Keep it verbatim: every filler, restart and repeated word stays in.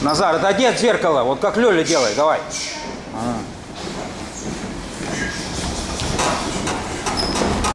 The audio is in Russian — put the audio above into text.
Назар, отойди от зеркала, вот как Лёля делает, давай. А.